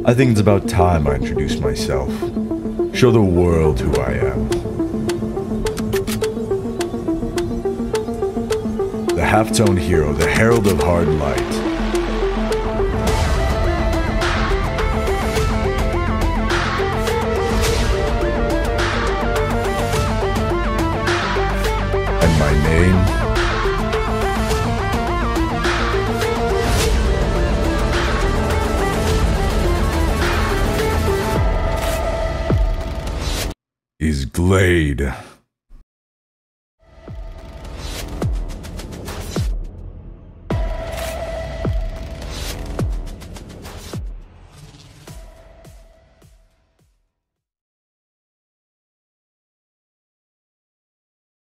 I think it's about time I introduce myself. Show the world who I am. The half-tone hero, the herald of hard light. And my name? Is GLADE.